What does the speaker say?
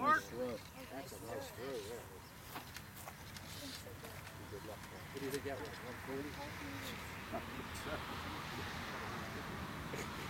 Nice throw. That's a nice throw there. Good luck. What do you think that was? 140?